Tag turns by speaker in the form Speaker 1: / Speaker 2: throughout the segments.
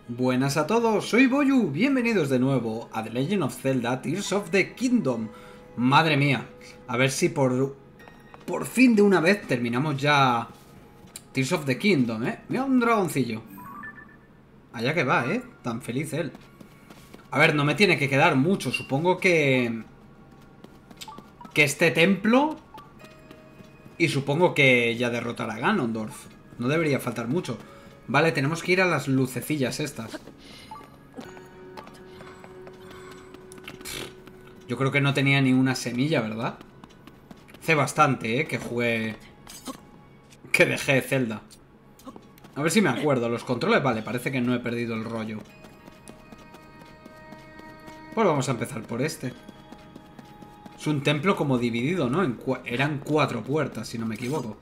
Speaker 1: Buenas a todos, soy Boyu, bienvenidos de nuevo a The Legend of Zelda Tears of the Kingdom. Madre mía, a ver si por fin de una vez terminamos ya Tears of the Kingdom, Mira un dragoncillo. Allá que va, tan feliz él. A ver, no me tiene que quedar mucho, supongo que este templo y supongo que ya derrotará a Ganondorf. No debería faltar mucho. Vale, tenemos que ir a las lucecillas estas. Yo creo que no tenía ni una semilla, ¿verdad? Hace bastante, que jugué... que dejé Zelda. A ver si me acuerdo. Los controles, vale, parece que no he perdido el rollo. Pues vamos a empezar por este. Es un templo como dividido, ¿no? Eran 4 puertas, si no me equivoco.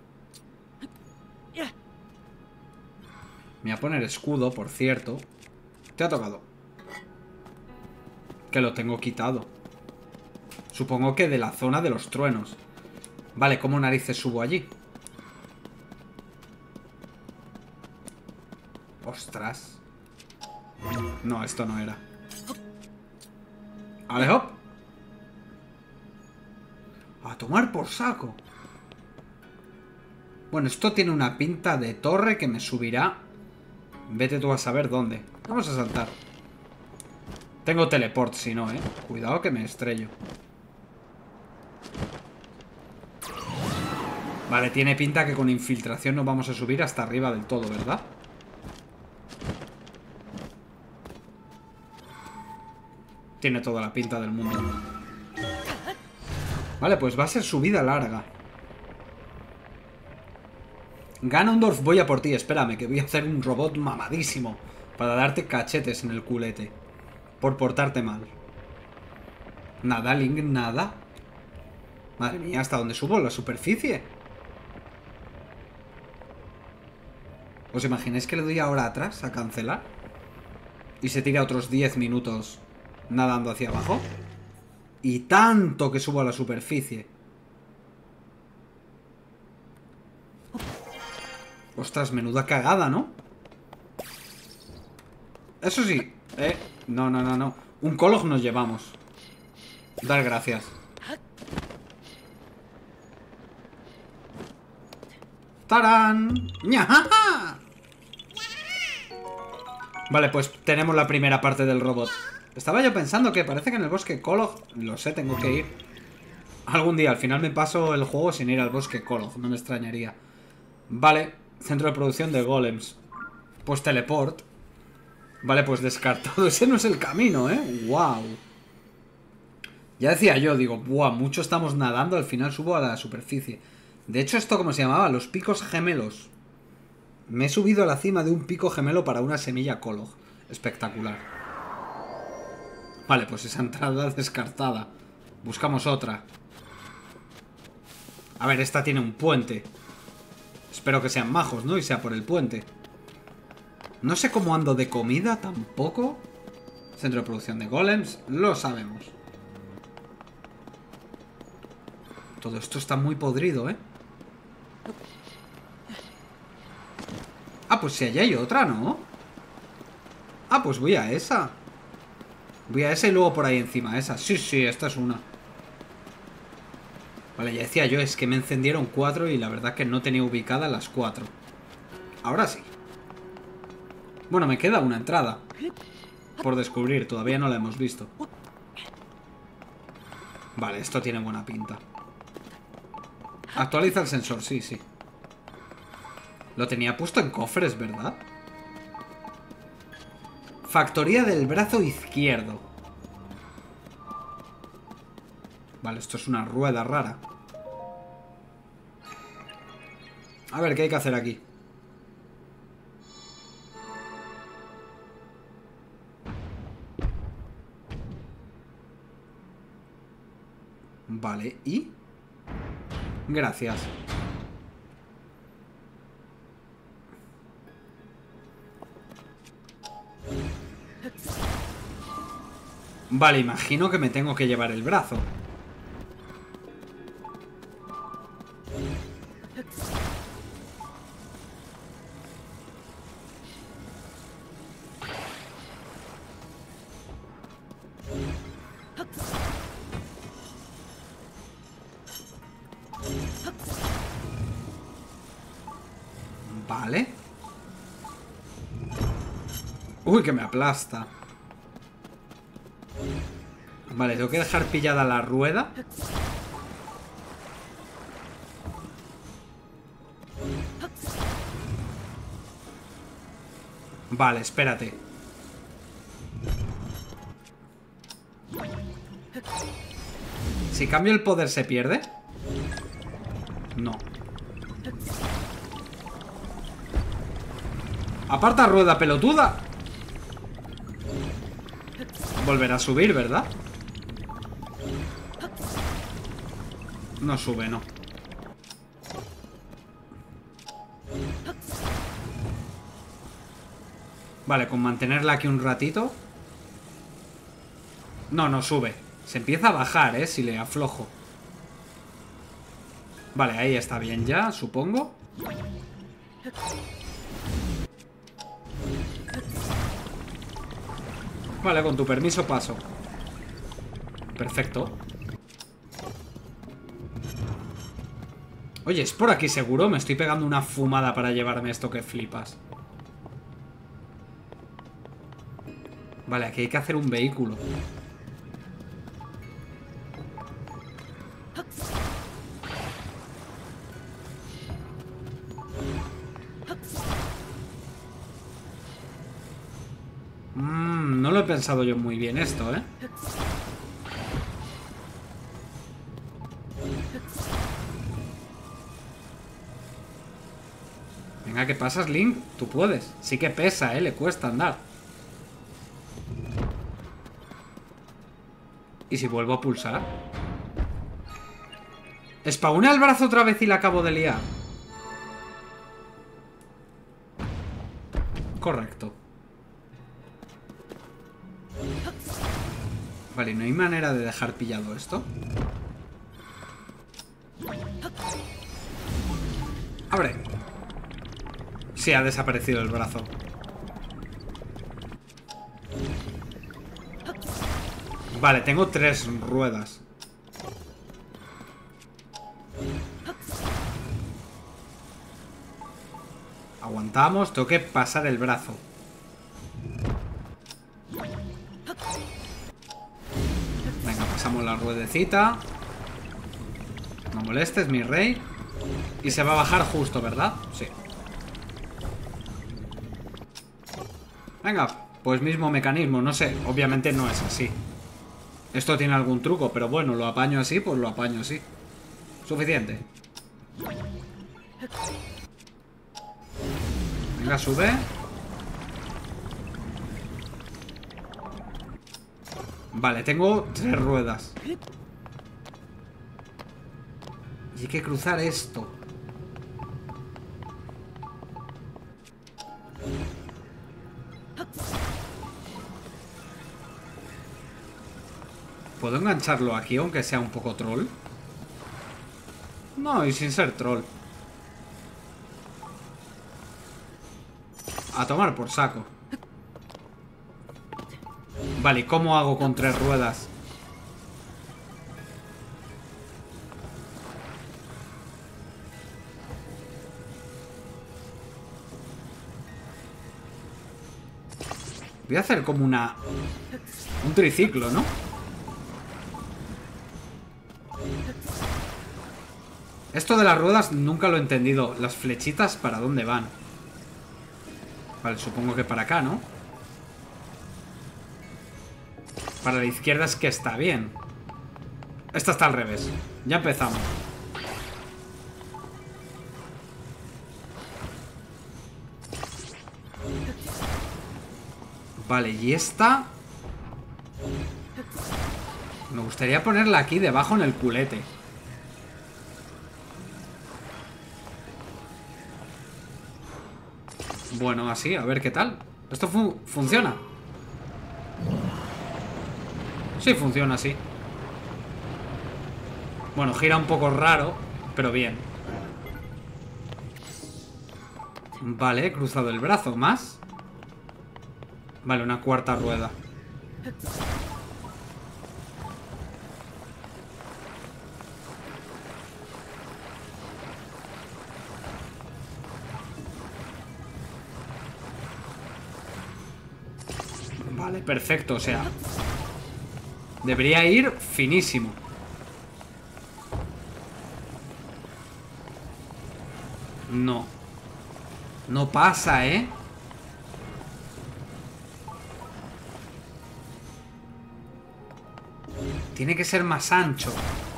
Speaker 1: Me voy a poner escudo, por cierto. Te ha tocado. Que lo tengo quitado. Supongo que de la zona de los truenos. Vale, ¿cómo narices subo allí? Ostras. No, esto no era. Vale, hop. A tomar por saco. Bueno, esto tiene una pinta de torre que me subirá. Vete tú a saber dónde. Vamos a saltar. Tengo teleport, si no, Cuidado que me estrello. Vale, tiene pinta que con infiltración nos vamos a subir hasta arriba del todo, ¿verdad? Tiene toda la pinta del mundo. Vale, pues va a ser subida larga. Ganondorf, voy a por ti, espérame, que voy a hacer un robot mamadísimo para darte cachetes en el culete por portarte mal. Nada, Link, nada. Madre mía, ¿hasta dónde subo? ¿La superficie? ¿Os imagináis que le doy ahora atrás a cancelar? Y se tira otros 10 minutos nadando hacia abajo. Y tanto que subo a la superficie. Ostras, menuda cagada, ¿no? Eso sí, no, no, no, no. Un Kolog nos llevamos. Dar gracias. ¡Tarán! ¡Ñajaja! Vale, pues tenemos la primera parte del robot. Estaba yo pensando que parece que en el bosque Kolog... Lo sé, tengo que ir. Algún día, al final me paso el juego sin ir al bosque Kolog. No me extrañaría. Vale, centro de producción de golems. Pues teleport. Vale, pues descartado. Ese no es el camino, Wow. Ya decía yo, digo, buah, mucho estamos nadando. Al final subo a la superficie. De hecho, ¿esto cómo se llamaba? Los picos gemelos. Me he subido a la cima de un pico gemelo para una semilla Kolog. Espectacular. Vale, pues esa entrada descartada. Buscamos otra. A ver, esta tiene un puente. Espero que sean majos, ¿no? Y sea por el puente. No sé cómo ando de comida tampoco. Centro de producción de golems. Lo sabemos. Todo esto está muy podrido, Ah, pues si allá hay otra, ¿no? Ah, pues voy a esa. Voy a esa y luego por ahí encima esa. Sí, sí, esta es una. Vale, ya decía yo, es que me encendieron 4 y la verdad que no tenía ubicadas las 4. Ahora sí. Bueno, me queda una entrada por descubrir, todavía no la hemos visto. Vale, esto tiene buena pinta. Actualiza el sensor, sí, sí. Lo tenía puesto en cofres, ¿verdad? Factoría del brazo izquierdo. Vale, esto es una rueda rara. A ver, ¿qué hay que hacer aquí? Vale, ¿y? Gracias. Vale, imagino que me tengo que llevar el brazo. Uy, que me aplasta. Vale, tengo que dejar pillada la rueda. Vale, espérate. Si cambio el poder, ¿se pierde? No. Aparta, rueda pelotuda. Volverá a subir, ¿verdad? No sube, no. Vale, con mantenerla aquí un ratito. No, no sube. Se empieza a bajar, si le aflojo. Vale, ahí está bien ya, supongo. Vale, con tu permiso paso. Perfecto. Oye, ¿es por aquí seguro? Me estoy pegando una fumada para llevarme esto que flipas. Vale, aquí hay que hacer un vehículo. No lo he pensado yo muy bien esto, ¿eh? Venga, ¿qué pasas, Link? Tú puedes. Sí que pesa, ¿eh? Le cuesta andar. ¿Y si vuelvo a pulsar? Spawnea el brazo otra vez y la acabo de liar. Correcto. Vale, ¿no hay manera de dejar pillado esto? ¡Abre! Sí, ha desaparecido el brazo. Vale, tengo 3 ruedas. Aguantamos, tengo que pasar el brazo. Venga, pasamos la ruedecita. No molestes, mi rey. Y se va a bajar justo, ¿verdad? Sí. Venga, pues mismo mecanismo, no sé. Obviamente no es así. Esto tiene algún truco, pero bueno, lo apaño así, pues lo apaño así. Suficiente. Venga, sube. Vale, tengo 3 ruedas. Y hay que cruzar esto. ¿Puedo engancharlo aquí, aunque sea un poco troll? No, y sin ser troll. A tomar por saco. Vale, ¿y cómo hago con 3 ruedas? Voy a hacer como un triciclo, ¿no? Esto de las ruedas nunca lo he entendido. ¿Las flechitas para dónde van? Vale, supongo que para acá, ¿no? Para la izquierda es que está bien. Esta está al revés. Ya empezamos. Vale, y esta... Me gustaría ponerla aquí debajo en el culete. Bueno, así, a ver qué tal. ¿Esto funciona? Sí, funciona así. Bueno, gira un poco raro, pero bien. Vale, he cruzado el brazo. ¿Más? Vale, una cuarta rueda. Vale, perfecto, o sea, debería ir finísimo. No. No pasa, ¿eh? Tiene que ser más ancho.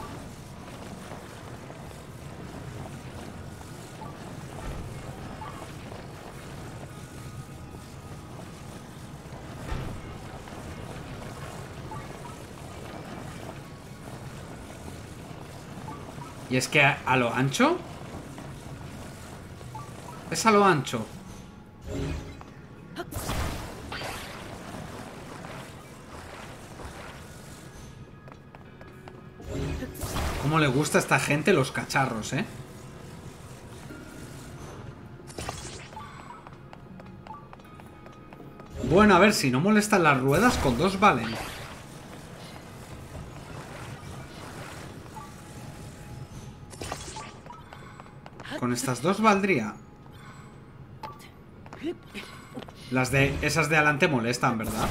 Speaker 1: Y es que a lo ancho... Es a lo ancho. Cómo le gusta a esta gente los cacharros, ¿eh? Bueno, a ver, si no molestan las ruedas, con 2 valen. Con estas 2 valdría. Esas de adelante molestan, ¿verdad?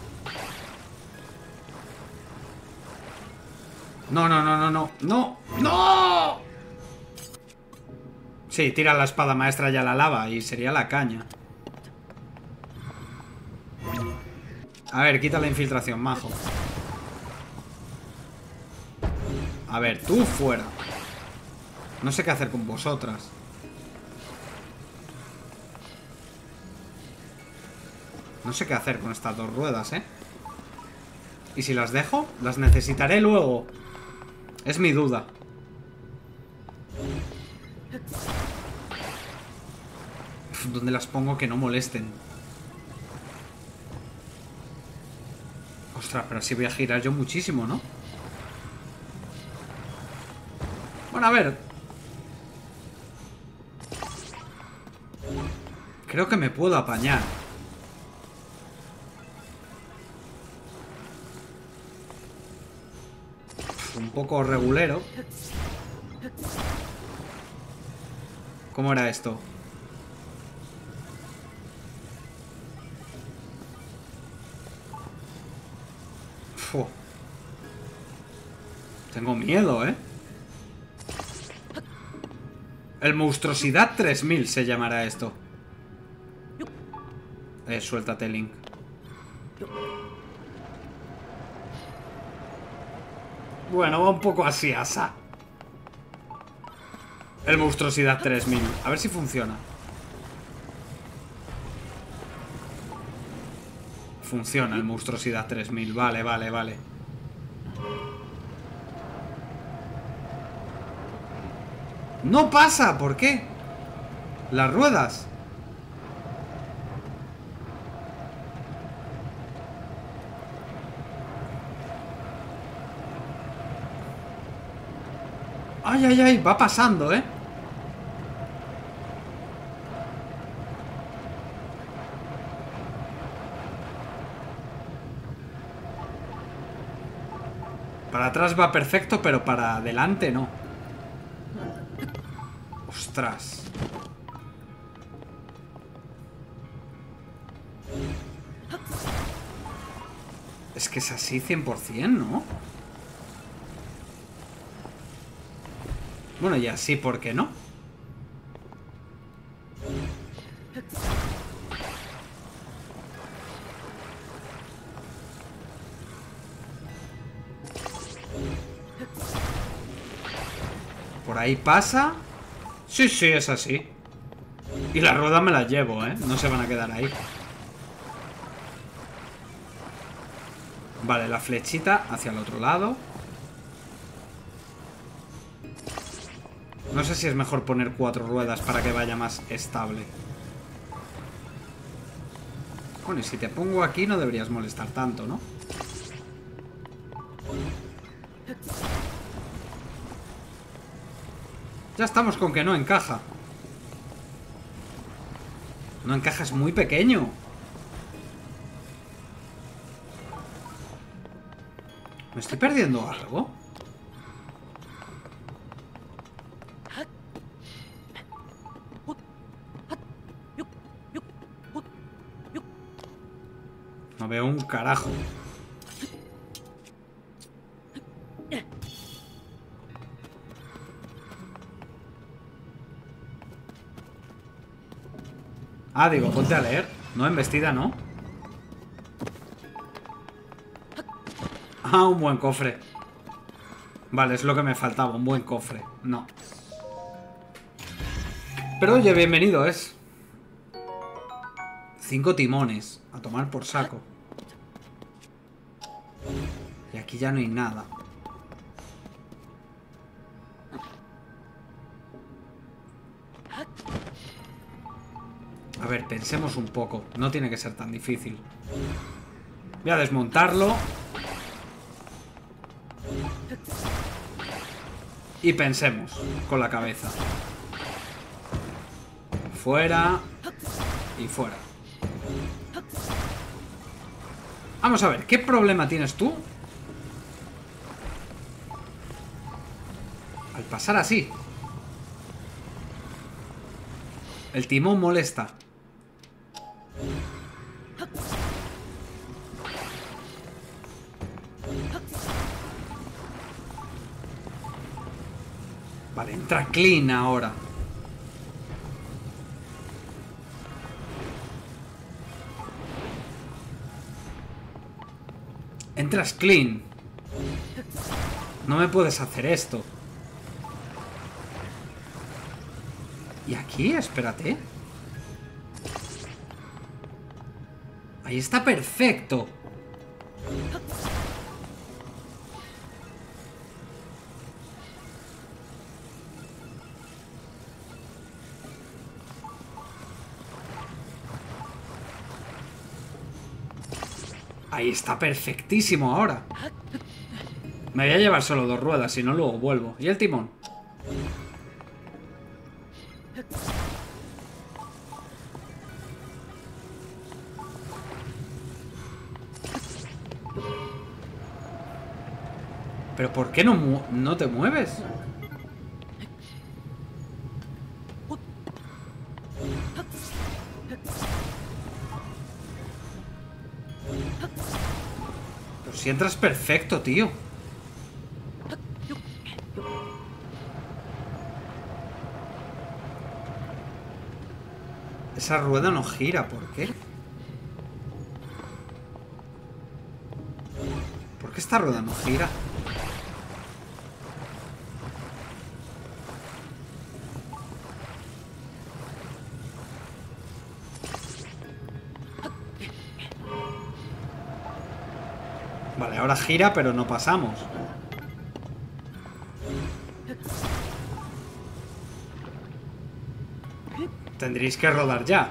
Speaker 1: No, no, no, no, no. ¡No! ¡No! Sí, tira la espada maestra ya a la lava y sería la caña. A ver, quita la infiltración, majo. A ver, tú fuera. No sé qué hacer con vosotras. No sé qué hacer con estas 2 ruedas, ¿eh? ¿Y si las dejo? Las necesitaré luego. Es mi duda. ¿Dónde las pongo que no molesten? Ostras, pero así voy a girar yo muchísimo, ¿no? Bueno, a ver. Creo que me puedo apañar. Un poco regulero. ¿Cómo era esto? Uf. Tengo miedo, ¿eh? El Monstruosidad 3000 se llamará esto. Suéltate, Link. Bueno, va un poco así, asa. El Monstruosidad 3000. A ver si funciona. Funciona el Monstruosidad 3000. Vale, vale, vale. ¡No pasa! ¿Por qué? Las ruedas. ¡Ay, ay, ay! Va pasando, ¿eh? Para atrás va perfecto, pero para adelante no. ¡Ostras! Es que es así 100%, ¿no? Bueno, y así, ¿por qué no? Por ahí pasa. Sí, sí, es así. Y la rueda me la llevo, ¿eh? No se van a quedar ahí. Vale, la flechita hacia el otro lado. No sé si es mejor poner 4 ruedas para que vaya más estable. Bueno, y si te pongo aquí no deberías molestar tanto, ¿no? Ya estamos con que no encaja. No encaja, es muy pequeño. ¿Me estoy perdiendo algo? No veo un carajo. Ah, digo, ponte a leer. No, embestida, ¿no? Ah, un buen cofre. Vale, es lo que me faltaba, un buen cofre. No. Pero oye, bienvenido es. 5 timones. A tomar por saco. Y aquí ya no hay nada. A ver, pensemos un poco. No tiene que ser tan difícil. Voy a desmontarlo. Y pensemos con la cabeza. Fuera. Y fuera. Vamos a ver, ¿qué problema tienes tú al pasar así? El timón molesta. Vale, entra clean ahora. Entras clean. No me puedes hacer esto. ¿Y aquí? Espérate. Ahí está perfecto. Ahí está perfectísimo ahora. Me voy a llevar solo 2 ruedas, si no luego vuelvo. ¿Y el timón? ¿Pero por qué no te mueves? Pero si entras perfecto, tío. Esa rueda no gira, ¿por qué? ¿Por qué esta rueda no gira? Vale, ahora gira, pero no pasamos. Tendréis que rodar ya.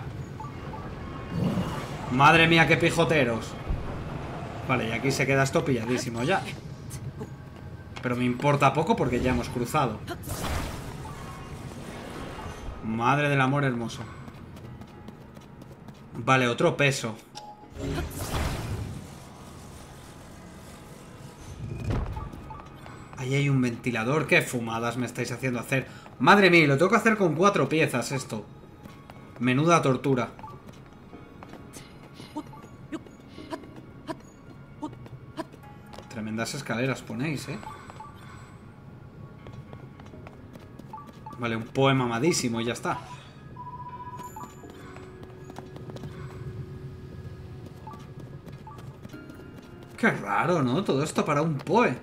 Speaker 1: Madre mía, qué pijoteros. Vale, y aquí se queda esto pilladísimo ya. Pero me importa poco porque ya hemos cruzado. Madre del amor hermoso. Vale, otro peso. Ahí hay un ventilador. ¿Qué fumadas me estáis haciendo hacer? Madre mía, lo tengo que hacer con 4 piezas esto. Menuda tortura. Tremendas escaleras ponéis, ¿eh? Vale, un poema amadísimo y ya está. Qué raro, ¿no? Todo esto para un poe.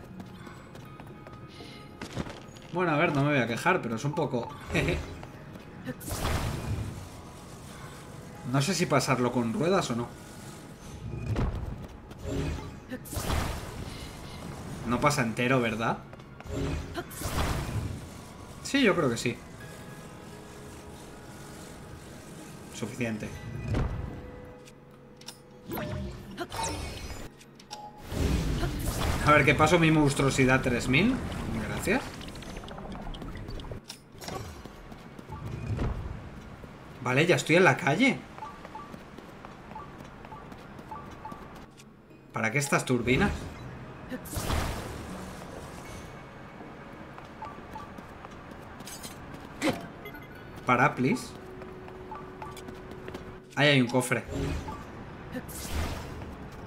Speaker 1: Bueno, a ver, no me voy a quejar, pero es un poco... No sé si pasarlo con ruedas o no. No pasa entero, ¿verdad? Sí, yo creo que sí. Suficiente. A ver, ¿qué paso mi monstruosidad 3000? Gracias. Vale, ya estoy en la calle. ¿Para qué estas turbinas? Para, please. Ahí hay un cofre.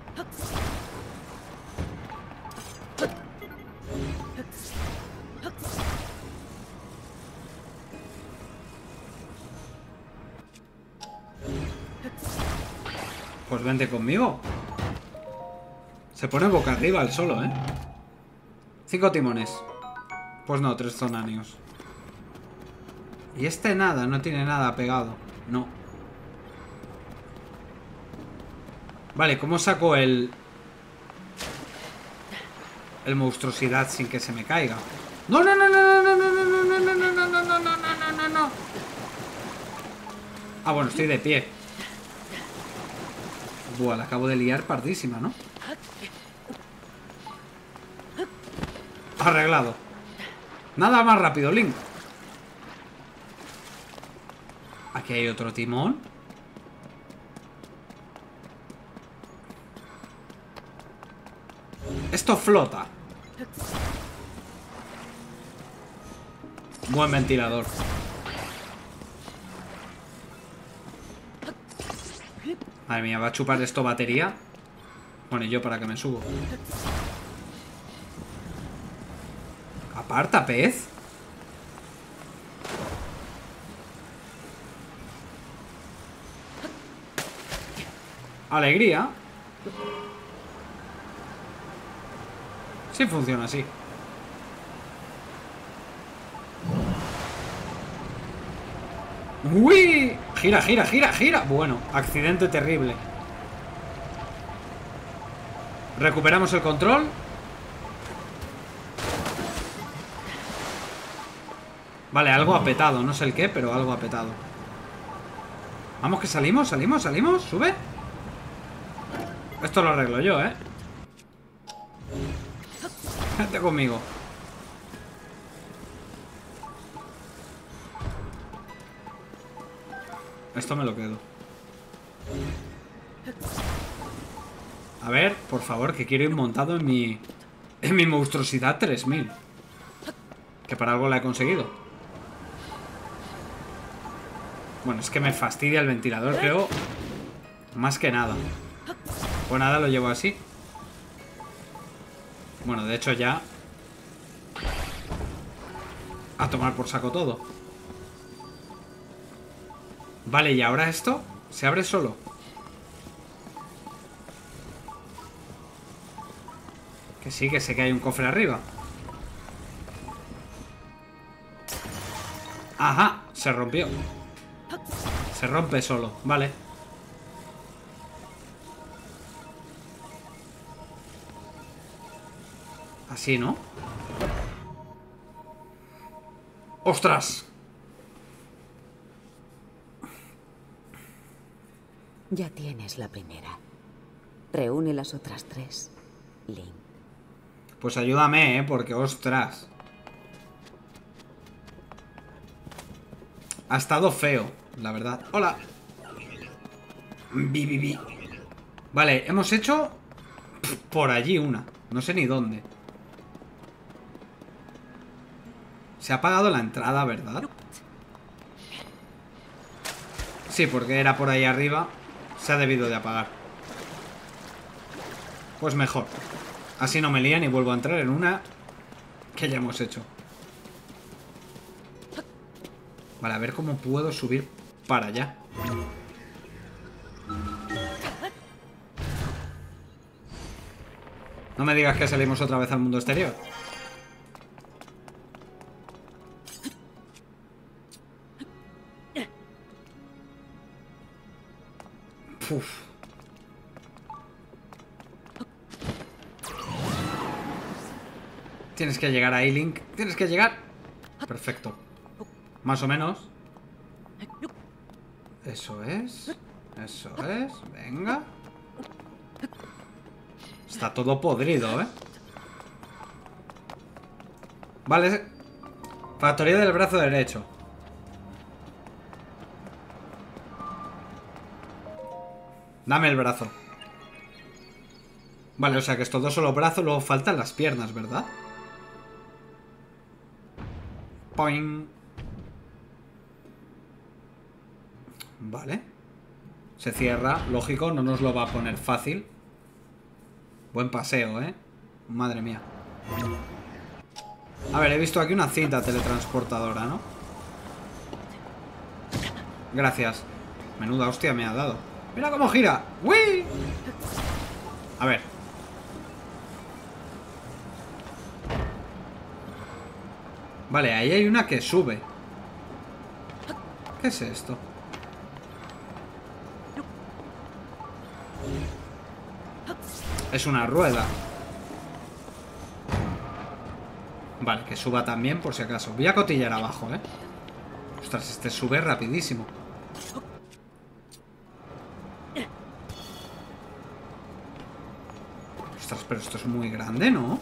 Speaker 1: Pues vente conmigo. Se pone boca arriba el solo, ¿eh? 5 timones. Pues no, 3 zonanios. Y este nada, no tiene nada pegado. No. Vale, ¿cómo saco el monstruosidad sin que se me caiga? No, no, no, no, no, no, no, no, no, no, no, no, no, no, no, no, no, no. Ah, bueno, estoy de pie. Buah, la acabo de liar pardísima, ¿no? Arreglado. Nada más rápido, Link. Aquí hay otro timón. Esto flota. Buen ventilador. Madre mía, ¿va a chupar esto batería? Bueno, ¿y yo para qué me subo? Aparta, pez. Alegría. Sí funciona así. ¡Uy! Gira, gira, gira, gira. Bueno, accidente terrible. Recuperamos el control. Vale, algo ha petado. No sé el qué, pero algo ha petado. Vamos que salimos, salimos, salimos. Sube. Esto lo arreglo yo, ¿eh? Vente conmigo. Esto me lo quedo. A ver, por favor, que quiero ir montado en mi monstruosidad 3000. Que para algo la he conseguido. Bueno, es que me fastidia el ventilador, creo. Más que nada. Pues nada, lo llevo así. Bueno, de hecho ya... A tomar por saco todo. Vale, y ahora esto se abre solo. Que sí, que sé que hay un cofre arriba. Ajá, se rompió. Se rompe solo, vale. Así, ¿no? ¡Ostras!
Speaker 2: Ya tienes la primera. Reúne las otras 3, Link.
Speaker 1: Pues ayúdame, porque ostras. Ha estado feo, la verdad. ¡Hola! Bi. Vale, hemos hecho por allí una. No sé ni dónde. Se ha apagado la entrada, ¿verdad? Sí, porque era por ahí arriba. Se ha debido de apagar. Pues mejor. Así no me lían y vuelvo a entrar en una que ya hemos hecho. Vale, a ver cómo puedo subir para allá. No me digas que salimos otra vez al mundo exterior. Uf. Tienes que llegar ahí, Link. Tienes que llegar. Perfecto. Más o menos. Eso es. Eso es. Venga. Está todo podrido, ¿eh? Vale. Factoría del brazo derecho. Dame el brazo. Vale, o sea que estos dos son los brazos. Luego faltan las piernas, ¿verdad? Poing. Vale. Se cierra. Lógico, no nos lo va a poner fácil. Buen paseo, ¿eh? Madre mía. A ver, he visto aquí una cinta teletransportadora, ¿no? Gracias. Menuda hostia me ha dado. ¡Mira cómo gira! ¡Uy! A ver. Vale, ahí hay una que sube. ¿Qué es esto? Es una rueda. Vale, que suba también por si acaso. Voy a cotillar abajo, ¿eh? Ostras, este sube rapidísimo. Ostras, pero esto es muy grande, ¿no?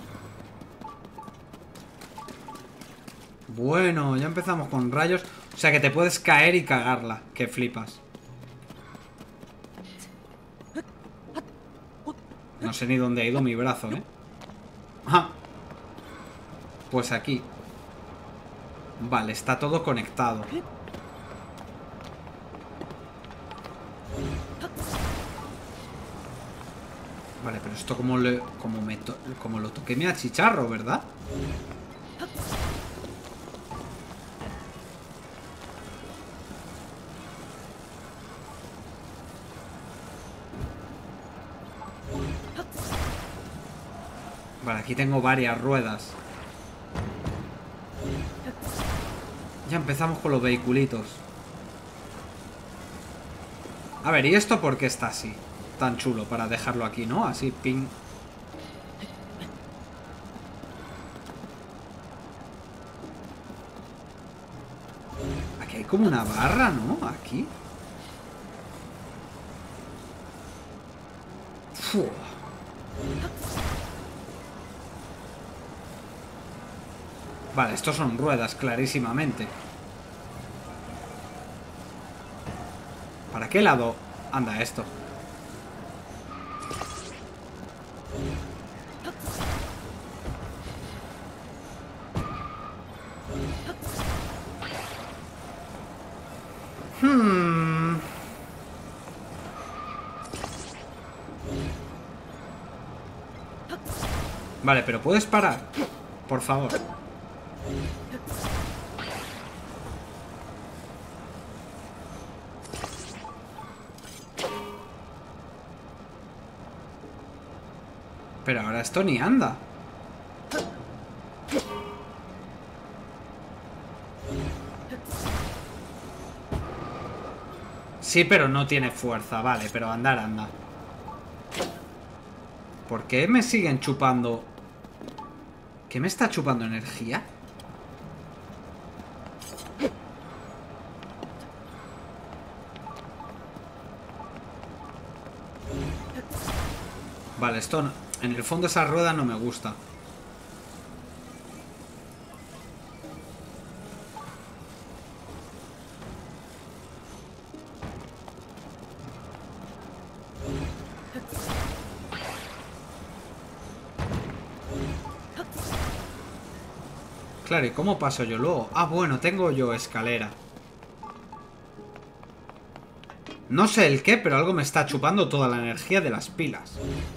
Speaker 1: Bueno, ya empezamos con rayos. O sea que te puedes caer y cagarla. Que flipas. No sé ni dónde ha ido mi brazo, ¿eh? Ah. Pues aquí. Vale, está todo conectado. Vale, pero esto como lo toqué me achicharro, ¿verdad? Vale, aquí tengo varias ruedas. Ya empezamos con los vehiculitos. A ver, ¿y esto por qué está así? Tan chulo para dejarlo aquí, ¿no? Así, ping. Aquí hay como una barra, ¿no? Aquí. Uf. Vale, estos son ruedas, clarísimamente. ¿Para qué lado anda esto? Vale, pero ¿puedes parar? Por favor. Pero ahora esto ni anda. Sí, pero no tiene fuerza. Vale, pero andar anda. ¿Por qué me siguen chupando? ¿Qué me está chupando energía? Vale, esto no. En el fondo esa rueda no me gusta. Claro, ¿y cómo paso yo luego? Ah, bueno, tengo yo escalera. No sé el qué, pero algo me está chupando toda la energía de las pilas.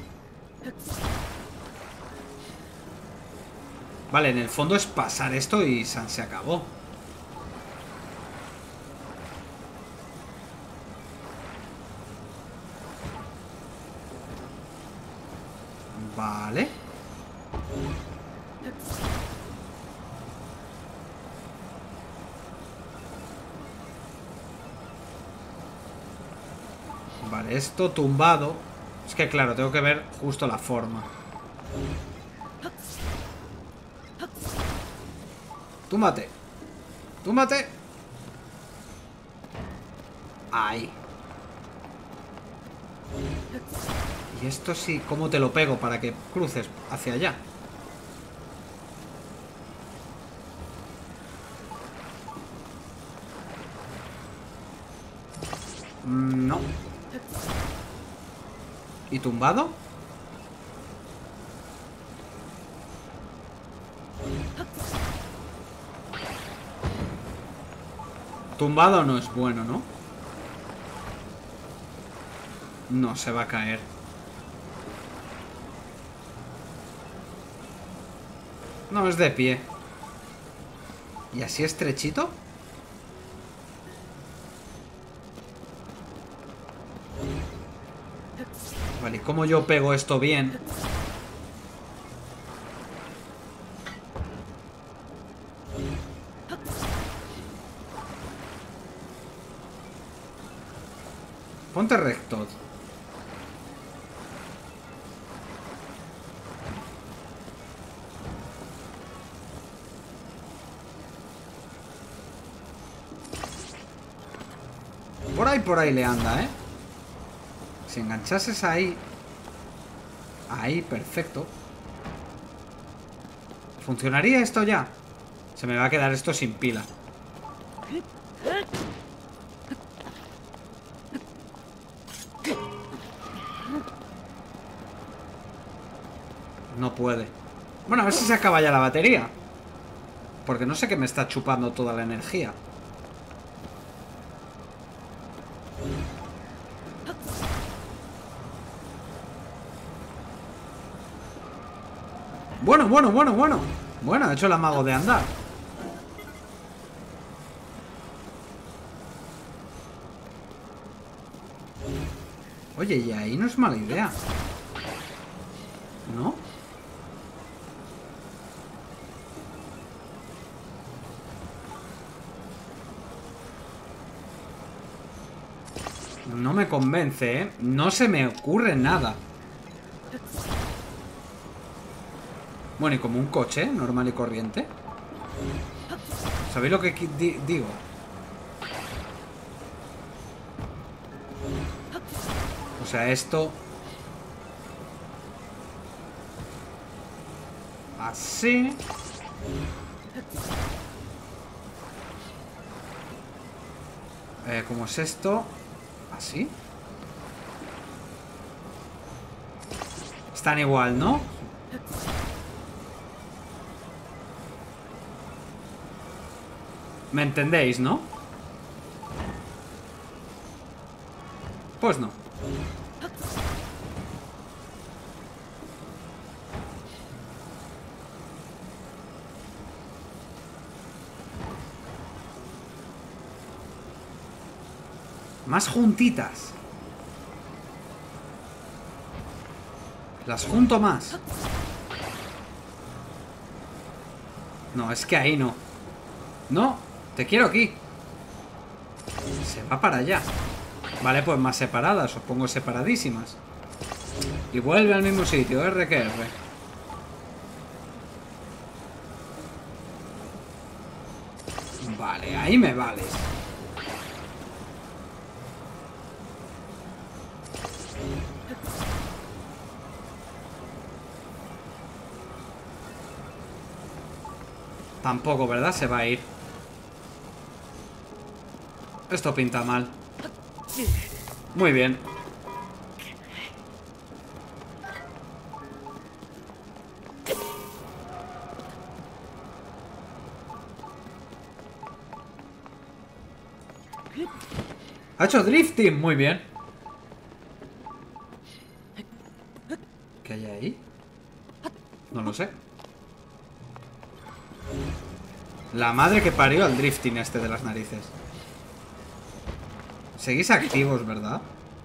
Speaker 1: Vale, en el fondo es pasar esto y se acabó. Vale. Vale, esto tumbado. Es que claro, tengo que ver justo la forma. Túmbate. Túmbate. Ahí. Y esto sí, ¿cómo te lo pego para que cruces hacia allá? No. ¿Y tumbado? Tumbado no es bueno, ¿no? No, se va a caer. No, es de pie. ¿Y así estrechito? Vale, ¿y cómo yo pego esto bien? Ponte recto. Por ahí le anda, ¿eh? Si enganchases ahí... Ahí, perfecto. ¿Funcionaría esto ya? Se me va a quedar esto sin pila. No puede. Bueno, a ver si se acaba ya la batería. Porque no sé qué me está chupando toda la energía. Bueno. Bueno, ha hecho el amago de andar. Oye, y ahí no es mala idea. ¿No? No me convence, ¿eh? No se me ocurre nada. Bueno, y como un coche normal y corriente. ¿Sabéis lo que digo? O sea, esto... Así. ¿Cómo es esto? Así. Están igual, ¿no? ¿Me entendéis, no? Pues no. Más juntitas. Las junto más. No, es que ahí no. No, te quiero aquí. Se va para allá. Vale, pues más separadas. Os pongo separadísimas. Y vuelve al mismo sitio, R que R. Vale, ahí me vales. Tampoco, ¿verdad? Se va a ir. Esto pinta mal. Muy bien. Ha hecho drifting. Muy bien. ¿Qué hay ahí? No lo sé. La madre que parió al drifting este de las narices. Seguís activos, ¿verdad?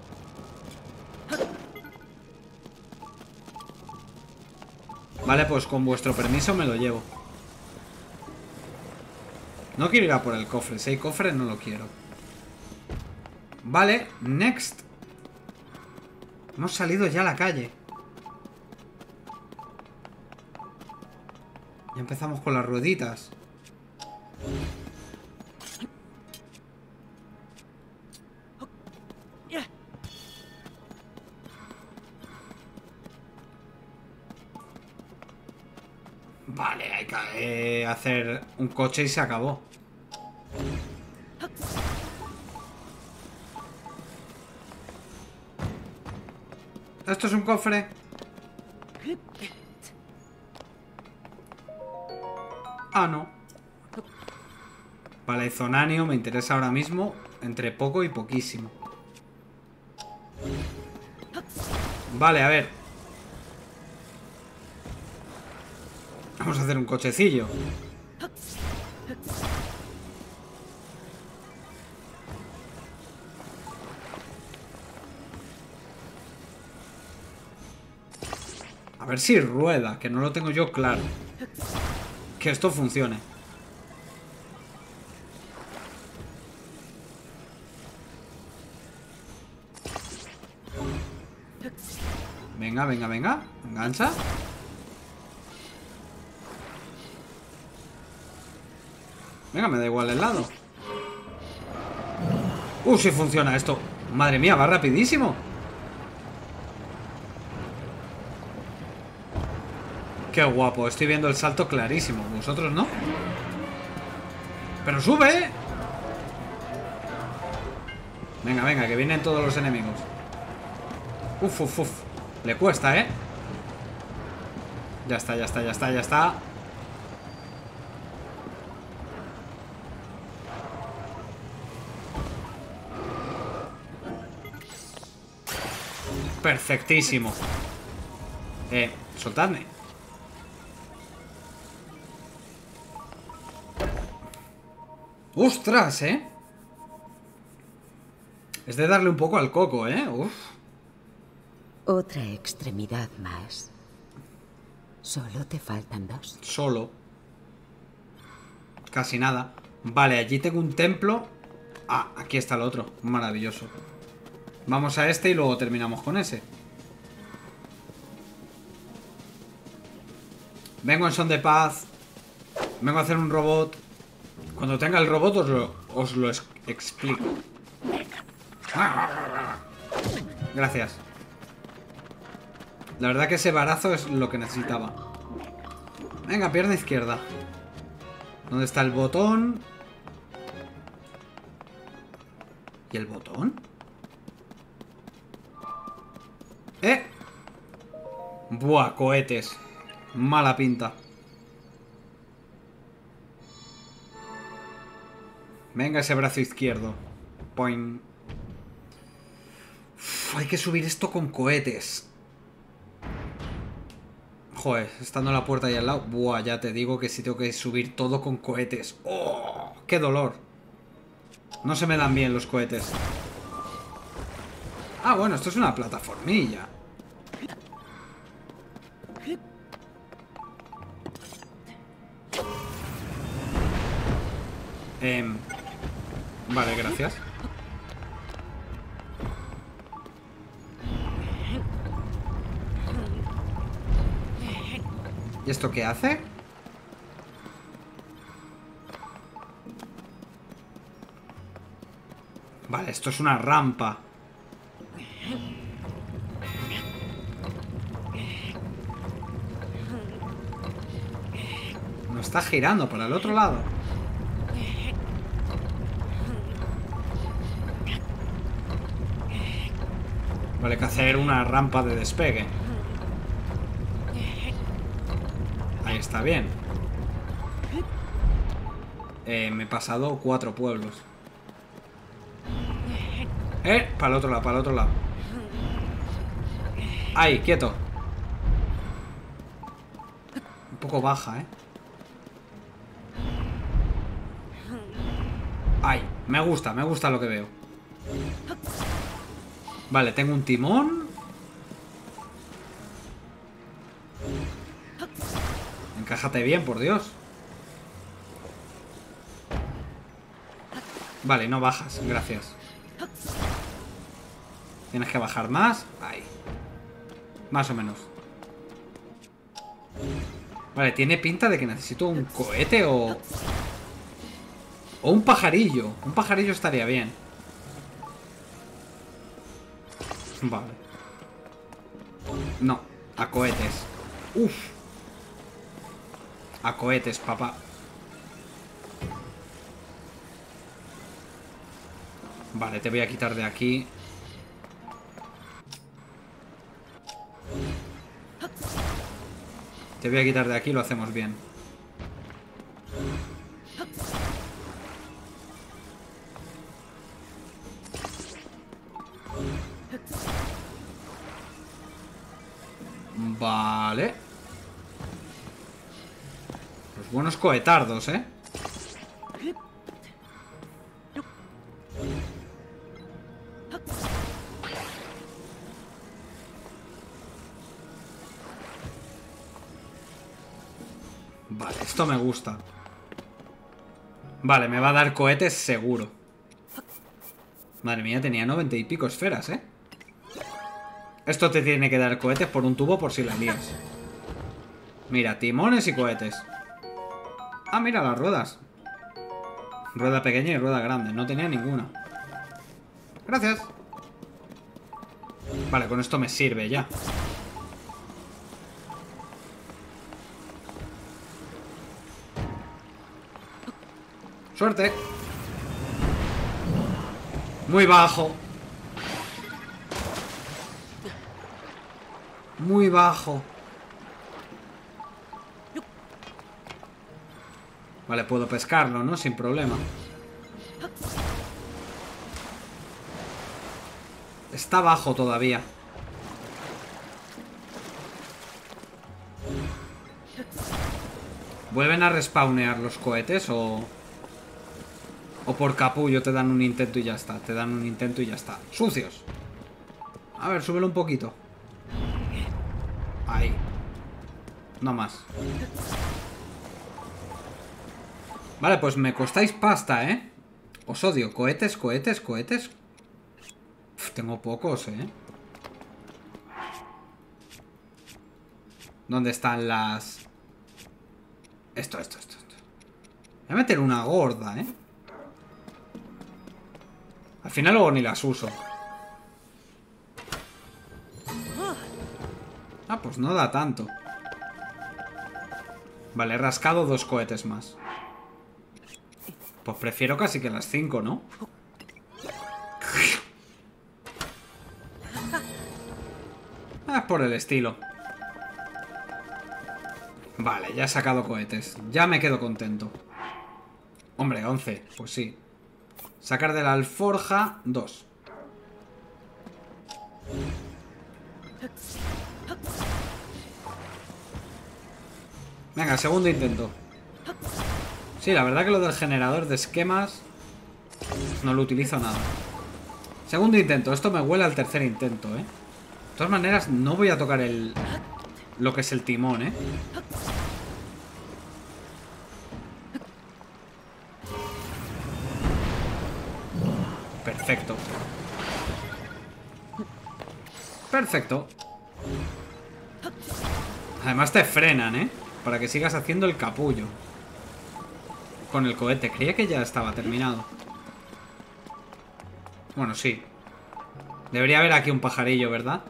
Speaker 1: Vale, pues con vuestro permiso me lo llevo. No quiero ir a por el cofre. Si hay cofre no lo quiero. Vale, next. Hemos salido ya a la calle. Ya empezamos con las rueditas. Vale, hay que hacer un coche y se acabó. ¿Esto es un cofre? Ah, no. Vale, zonanio me interesa ahora mismo entre poco y poquísimo. Vale, a ver. Vamos a hacer un cochecillo. A ver si rueda, que no lo tengo yo claro. Que esto funcione. Venga, venga, venga. Engancha. Venga, me da igual el lado. Sí funciona esto. Madre mía, va rapidísimo. Qué guapo, estoy viendo el salto clarísimo. ¿Vosotros no? ¡Pero sube! Venga, venga, que vienen todos los enemigos. Uf, uf, uf. Le cuesta, ¿eh? Ya está, ya está, ya está, ya está. Perfectísimo. Soltadme. ¡Ostras, eh! Es de darle un poco al coco, ¿eh? Uf.
Speaker 2: Otra extremidad más. Solo te faltan 2.
Speaker 1: Solo. Casi nada. Vale, allí tengo un templo. Ah, aquí está el otro. Maravilloso. Vamos a este y luego terminamos con ese. Vengo en son de paz. Vengo a hacer un robot. Cuando tenga el robot os lo explico. Gracias. La verdad que ese barazo es lo que necesitaba. Venga, pierna izquierda. ¿Dónde está el botón? ¿Y el botón? Buah, cohetes. Mala pinta. Venga, ese brazo izquierdo. Point. Hay que subir esto con cohetes. Joder, estando en la puerta ahí al lado. Buah, ya te digo que sí tengo que subir todo con cohetes. ¡Oh! ¡Qué dolor! No se me dan bien los cohetes. Ah, bueno, esto es una plataformilla. Vale, gracias. ¿Y esto qué hace? Vale, esto es una rampa. No está girando para el otro lado. Vale, que hacer una rampa de despegue. Ahí está bien. Me he pasado 4 pueblos. Para el otro lado, para el otro lado. Ahí, quieto. Un poco baja, Ahí, me gusta lo que veo. Vale, tengo un timón. Encájate bien, por Dios. Vale, no bajas, gracias. Tienes que bajar más. Ahí. Más o menos. Vale, tiene pinta de que necesito un cohete o un pajarillo. Un pajarillo estaría bien. Vale. No, a cohetes. Uf. A cohetes, papá. Vale, te voy a quitar de aquí. Te voy a quitar de aquí y lo hacemos bien. Vale. Los buenos cohetardos, ¿eh? Vale, esto me gusta. Vale, me va a dar cohetes seguro. Madre mía, tenía 90 y pico esferas, ¿eh? Esto te tiene que dar cohetes por un tubo por si la lías. Mira, timones y cohetes. Ah, mira las ruedas. Rueda pequeña y rueda grande. No tenía ninguna. Gracias. Vale, con esto me sirve ya. Suerte. Muy bajo. Muy bajo. Vale, puedo pescarlo, ¿no? Sin problema. Está bajo todavía. ¿Vuelven a respawnear los cohetes o por capullo te dan un intento y ya está? Te dan un intento y ya está. ¡Sucios! A ver, súbelo un poquito. Ahí. No más. Vale, pues me costáis pasta, ¿eh? Os odio. Cohetes, cohetes, cohetes. Uf, tengo pocos, ¿eh? ¿Dónde están las...? Esto. Voy a meter una gorda, ¿eh? Al final luego ni las uso. Ah, pues no da tanto. Vale, he rascado 2 cohetes más. Pues prefiero casi que las 5, ¿no? Ah, por el estilo. Vale, ya he sacado cohetes. Ya me quedo contento. Hombre, 11, pues sí. Sacar de la alforja 2. Venga, segundo intento. Sí, la verdad que lo del generador de esquemas no lo utilizo nada. Segundo intento. Esto me huele al tercer intento, ¿eh? De todas maneras, no voy a tocar lo que es el timón, ¿eh? Perfecto. Perfecto. Además te frenan, ¿eh? Para que sigas haciendo el capullo. Con el cohete. Creía que ya estaba terminado. Bueno, sí. Debería haber aquí un pajarillo, ¿verdad?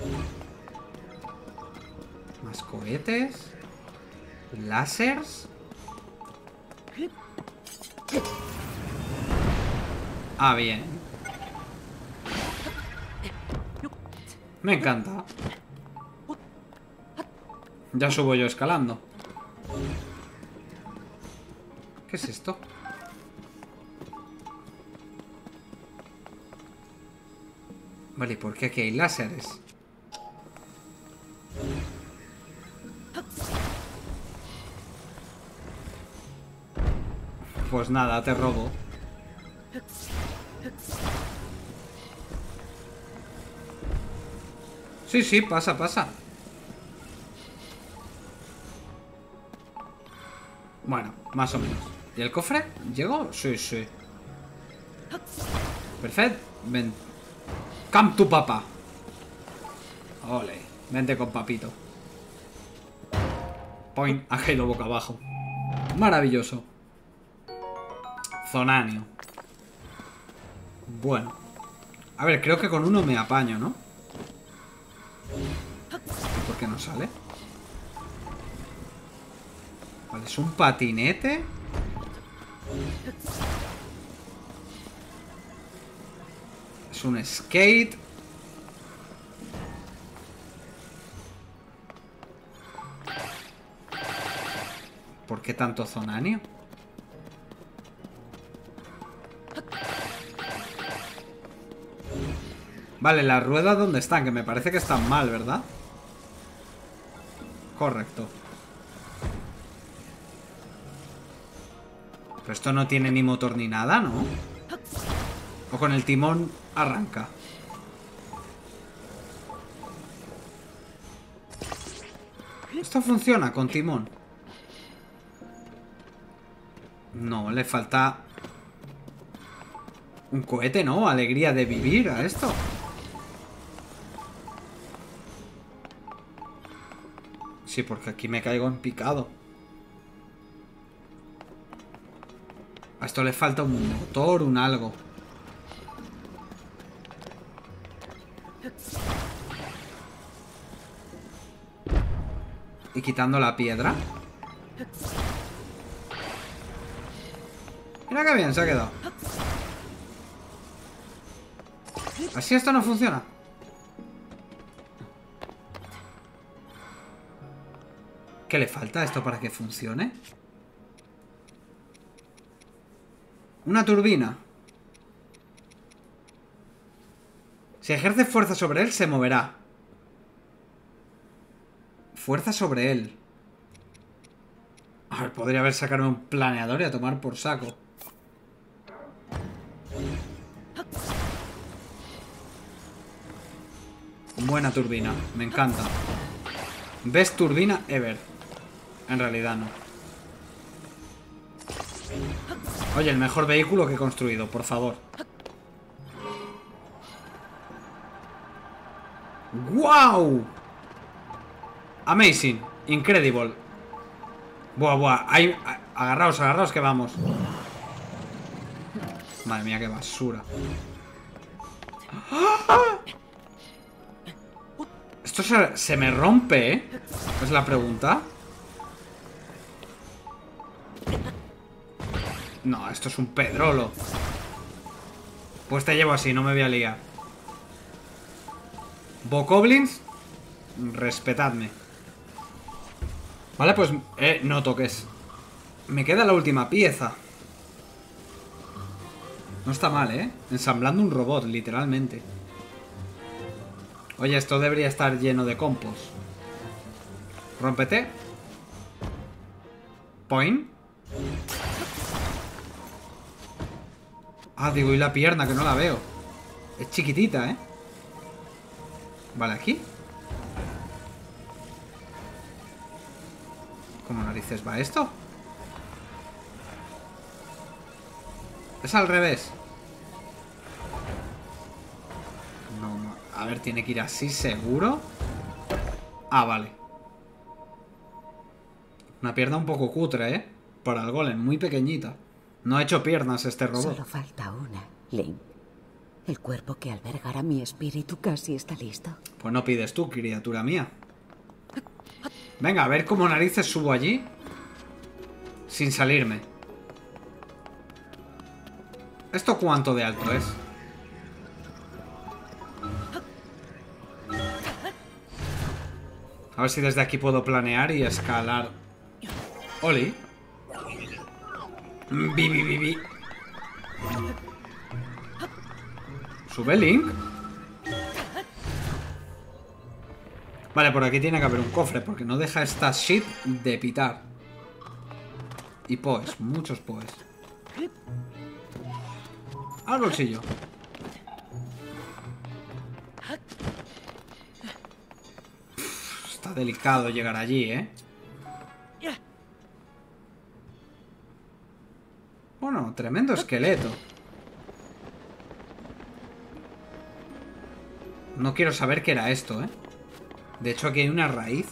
Speaker 1: Más cohetes. Lásers. Ah, bien. Me encanta. Ya subo yo escalando. ¿Qué es esto? Vale, ¿y por qué aquí hay láseres? Pues nada, te robo. Sí, sí, pasa, pasa. Bueno, más o menos. ¿Y el cofre? ¿Llegó? Sí, sí. Perfecto. Ven. Come tu papá. Ole. Vente con papito. Point. Ha caído boca abajo. Maravilloso. Zonanio. Bueno. A ver, creo que con uno me apaño, ¿no? ¿Y por qué no sale? Vale, es un patinete. Es un skate. ¿Por qué tanto zonanio? Vale, las ruedas ¿dónde están? Que me parece que están mal, ¿verdad? Correcto. Pero esto no tiene ni motor ni nada, ¿no? O con el timón arranca. Esto funciona con timón. No, le falta un cohete, ¿no? Alegría de vivir a esto. Sí, porque aquí me caigo en picado. A esto le falta un motor, un algo. Y quitando la piedra. Mira qué bien se ha quedado. Así esto no funciona. ¿Qué le falta a esto para que funcione? Una turbina. Si ejerce fuerza sobre él, se moverá. Fuerza sobre él. A ver, podría haber sacado un planeador y a tomar por saco. Buena turbina, me encanta. Best turbina ever. En realidad no. Oye, el mejor vehículo que he construido, por favor. ¡Wow! Amazing, incredible. Buah, buah. Agarraos, agarraos que vamos. Madre mía, qué basura. ¡Ah! Esto se me rompe, ¿eh? Es la pregunta. No, esto es un pedrolo. Pues te llevo así, no me voy a liar. Bokoblins, respetadme. Vale, pues... no toques. Me queda la última pieza. No está mal, ¿eh? Ensamblando un robot, literalmente. Oye, esto debería estar lleno de compost. Rómpete. Point. Ah, digo, y la pierna, que no la veo. Es chiquitita, ¿eh? Vale, aquí. ¿Cómo narices va esto? Es al revés. No, a ver, tiene que ir así, seguro. Ah, vale. Una pierna un poco cutre, ¿eh? Para el golem, muy pequeñita. No ha hecho piernas este robot.
Speaker 2: Solo falta una, Link. El cuerpo que albergará mi espíritu casi está listo.
Speaker 1: Pues no pides tú, criatura mía. Venga, a ver cómo narices subo allí sin salirme. ¿Esto cuánto de alto es? A ver si desde aquí puedo planear y escalar. Oli. Bi. ¿Sube Link? Vale, por aquí tiene que haber un cofre, porque no deja esta shit de pitar. Y poes, muchos poes. Al bolsillo. Está delicado llegar allí, ¿eh? Bueno, tremendo esqueleto. No quiero saber qué era esto, ¿eh? De hecho, aquí hay una raíz.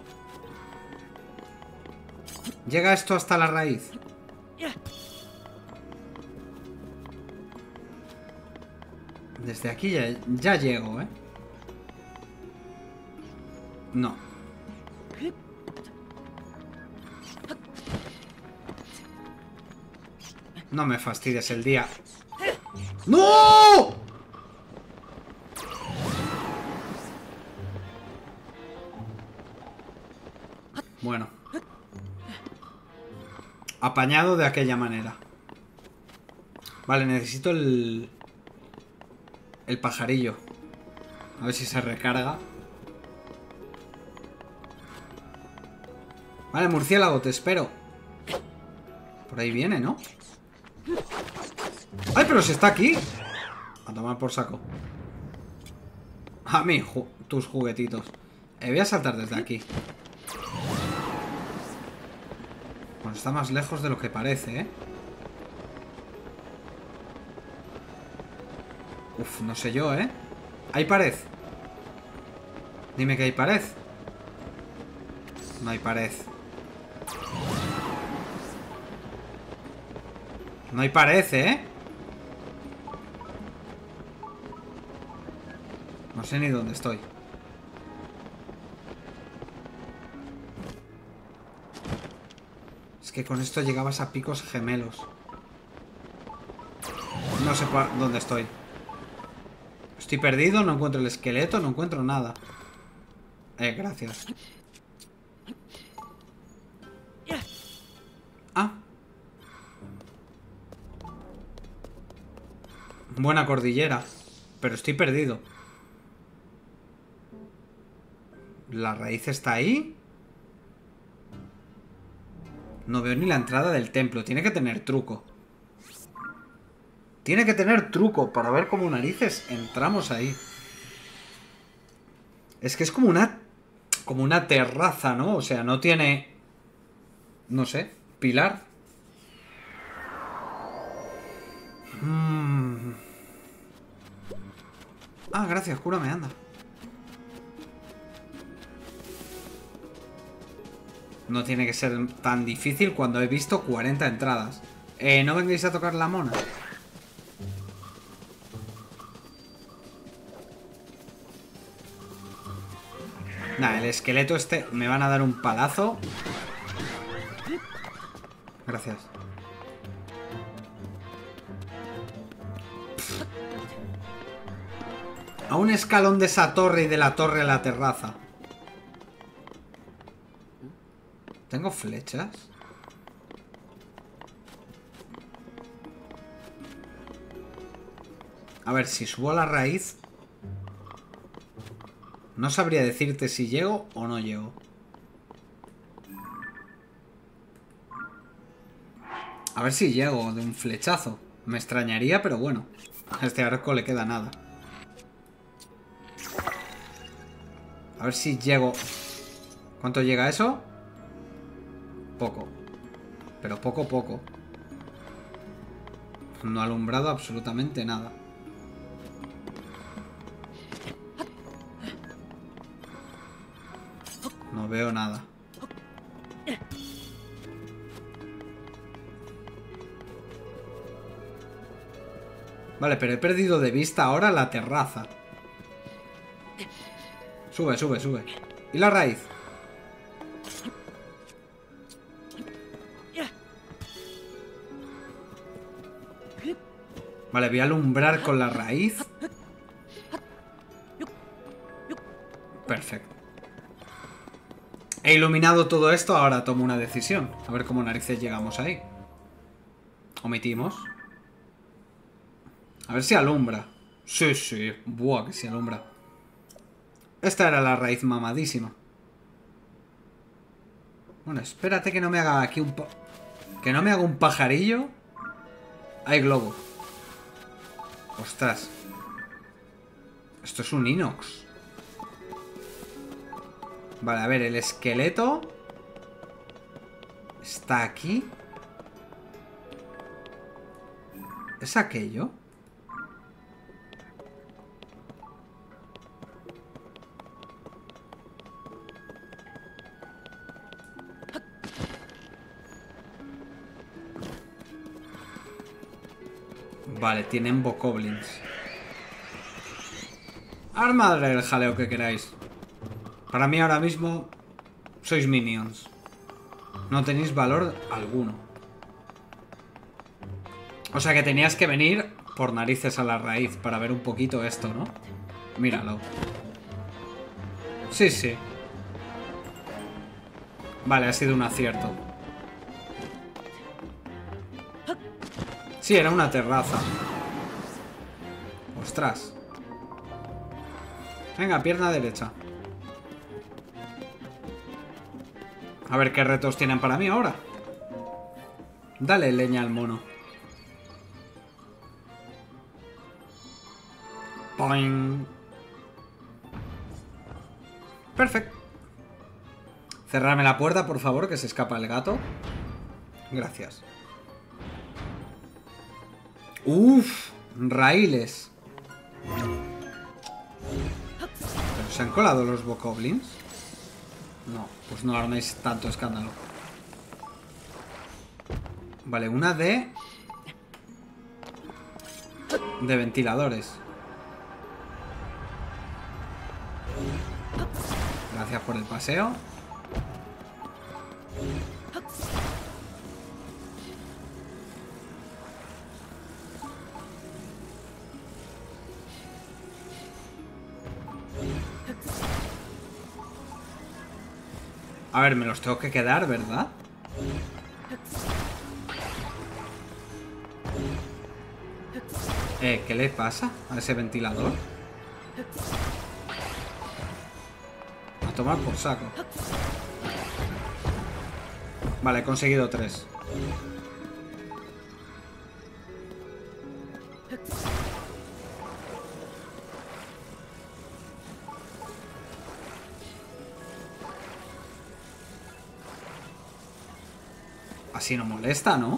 Speaker 1: ¿Llega esto hasta la raíz? Desde aquí ya llego, ¿eh? No. No me fastidies el día. ¡No! Bueno. Apañado de aquella manera. Vale, necesito el pajarillo. A ver si se recarga. Vale, murciélago, te espero. Por ahí viene, ¿no? ¡Ay, pero si está aquí! A tomar por saco. A mí, tus juguetitos. Voy a saltar desde aquí. Bueno, está más lejos de lo que parece, ¿eh? Uf, no sé yo, ¿eh? ¿Hay pared? Dime que hay pared. No hay pared. No hay pared, ¿eh? No sé ni dónde estoy. Es que con esto llegabas a picos gemelos. No sé dónde estoy. Estoy perdido, no encuentro el esqueleto, no encuentro nada. Gracias. Ah. Buena cordillera. Pero estoy perdido. ¿La raíz está ahí? No veo ni la entrada del templo. Tiene que tener truco. Tiene que tener truco para ver cómo narices entramos ahí. Es que es como una terraza, ¿no? O sea, no tiene... No sé, pilar. Ah, gracias, cúrame, anda. No tiene que ser tan difícil cuando he visto 40 entradas. ¿No vengáis a tocar la mona? Nah, el esqueleto este me van a dar un palazo. Gracias. A un escalón de esa torre y de la torre a la terraza. ¿Tengo flechas? A ver, si subo a la raíz... No sabría decirte si llego o no llego. A ver si llego de un flechazo. Me extrañaría, pero bueno. A este arco le queda nada. A ver si llego... ¿Cuánto llega eso? Poco. Pero poco. No ha alumbrado absolutamente nada. No veo nada. Vale, pero he perdido de vista ahora la terraza. Sube. ¿Y la raíz? Vale, voy a alumbrar con la raíz. Perfecto. He iluminado todo esto, ahora tomo una decisión. A ver cómo narices llegamos ahí. Omitimos. A ver si alumbra. Sí. Buah, que si alumbra. Esta era la raíz mamadísima. Bueno, espérate que no me haga aquí que no me haga un pajarillo. Hay globo. Ostras. Esto es un inox. Vale, a ver, el esqueleto está aquí. ¿Es aquello? Vale, tienen bokoblins. Armadle el jaleo que queráis. Para mí ahora mismo sois minions. No tenéis valor alguno. O sea que tenías que venir por narices a la raíz para ver un poquito esto, ¿no? Míralo. Sí. Vale, ha sido un acierto. Sí, era una terraza. Ostras. Venga, pierna derecha. A ver qué retos tienen para mí ahora. Dale leña al mono. Poing. Perfecto. Cerrarme la puerta, por favor, que se escapa el gato. Gracias. Uf, raíles. ¿Pero se han colado los bokoblins? No, pues no arméis tanto escándalo. Vale, una de ventiladores. Gracias por el paseo. A ver, me los tengo que quedar, ¿verdad? ¿Qué le pasa a ese ventilador? A tomar por saco. Vale, he conseguido 3. Así no molesta, ¿no?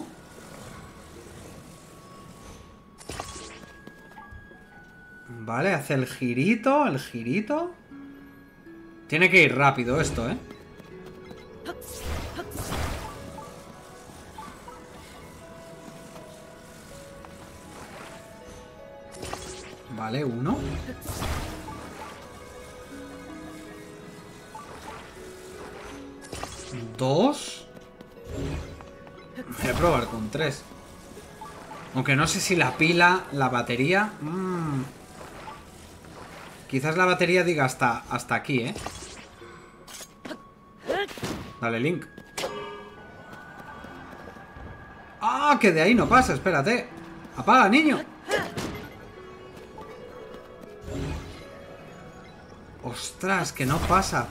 Speaker 1: Vale, hace el girito, el girito. Tiene que ir rápido esto, ¿eh? Vale, 1. Dos. Voy a probar con 3. Aunque no sé si la pila, la batería... Quizás la batería diga hasta aquí, ¿eh? Dale, Link. ¡Ah! Que de ahí no pasa, espérate. ¡Apaga, niño! ¡Ostras! Que no pasa.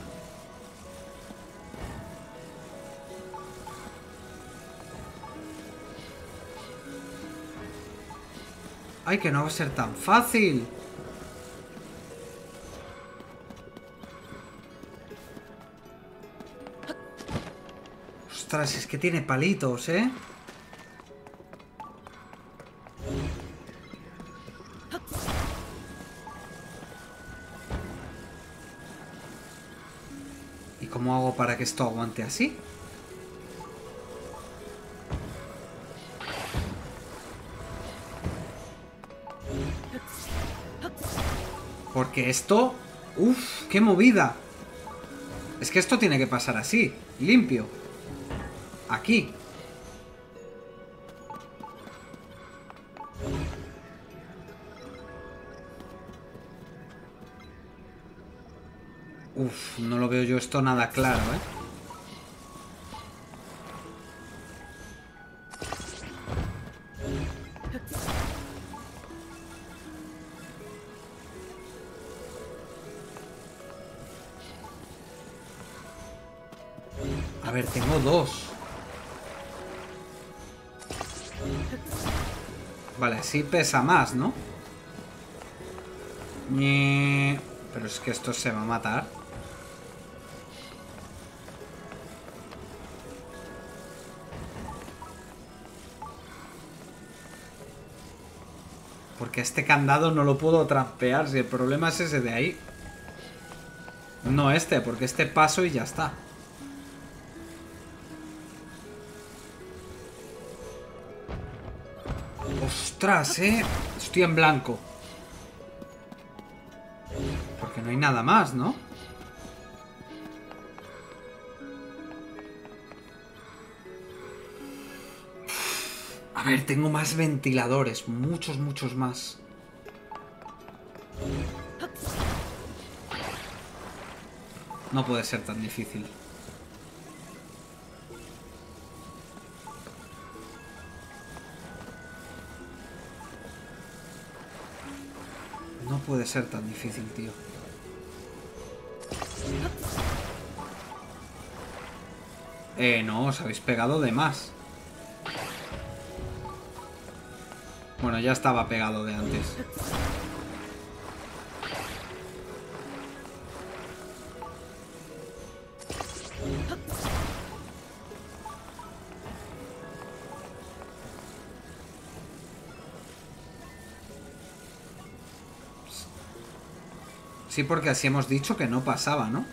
Speaker 1: ¡Ay, que no va a ser tan fácil! Ostras, es que tiene palitos, ¿eh? ¿Y cómo hago para que esto aguante así? Porque esto... ¡Uf! ¡Qué movida! Es que esto tiene que pasar así, limpio. Aquí. Uf, no lo veo yo esto nada claro, ¿eh? A ver, tengo 2. Vale, sí pesa más, ¿no? Pero es que esto se va a matar. Porque este candado no lo puedo trampear. Si el problema es ese de ahí. No este, porque este paso y ya está. ¡Ostras, eh! Estoy en blanco. Porque no hay nada más, ¿no? A ver, tengo más ventiladores. Muchos, muchos más. No puede ser tan difícil. No puede ser tan difícil, tío. No, os habéis pegado de más. Bueno, ya estaba pegado de antes. Sí, porque así hemos dicho que no pasaba, ¿no?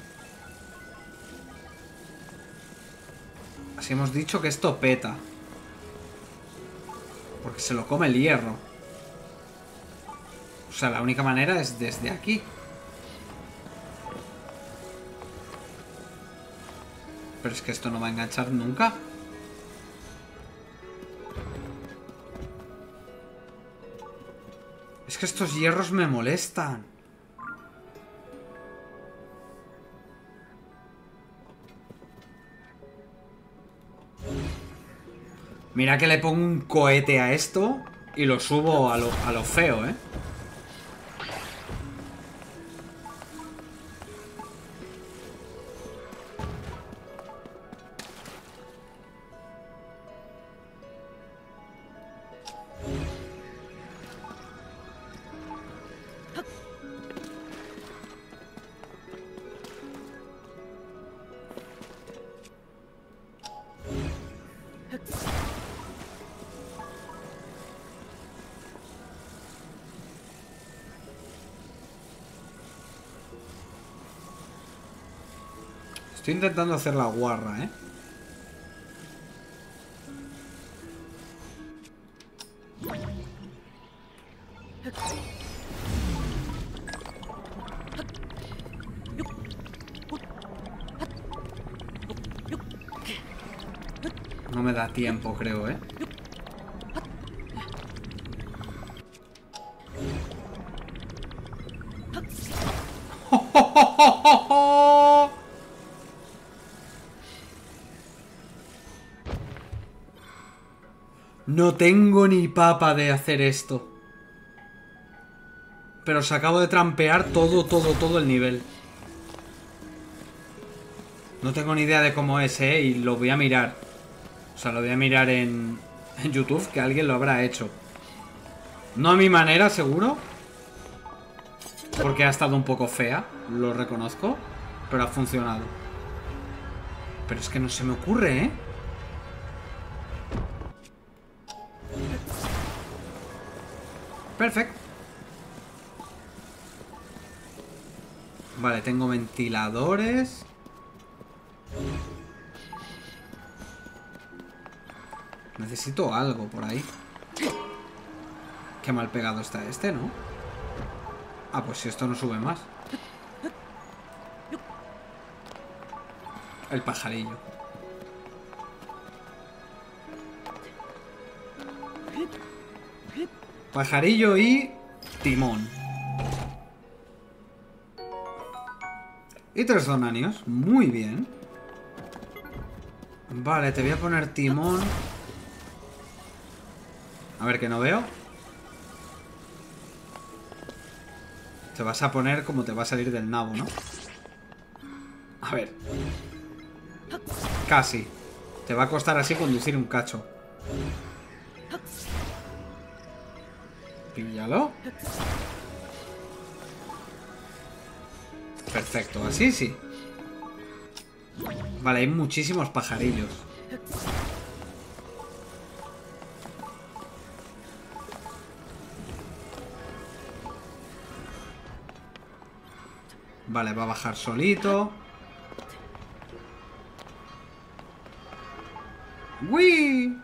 Speaker 1: Así hemos dicho que esto peta. Porque se lo come el hierro. O sea, la única manera es desde aquí. Pero es que esto no va a enganchar nunca. Es que estos hierros me molestan. Mira que le pongo un cohete a esto y lo subo a lo feo, ¿eh? Estoy intentando hacer la guarra, ¿eh? No me da tiempo, creo, ¿eh? No tengo ni papa de hacer esto. Pero os acabo de trampear todo el nivel. No tengo ni idea de cómo es, y lo voy a mirar. O sea, lo voy a mirar en YouTube, que alguien lo habrá hecho. No a mi manera, seguro. Porque ha estado un poco fea, lo reconozco. Pero ha funcionado. Pero es que no se me ocurre, ¿eh? Perfecto. Vale, tengo ventiladores. Necesito algo por ahí. Qué mal pegado está este, ¿no? Ah, pues si esto no sube más. El pajarillo. Pajarillo y timón. Y 3 donanios. Muy bien. Vale, te voy a poner timón. A ver, que no veo. Te vas a poner como te va a salir del nabo, ¿no? A ver. Casi. Te va a costar así conducir un cacho. Píllalo. Perfecto, así sí. Vale, hay muchísimos pajarillos. Vale, va a bajar solito. ¡Uy!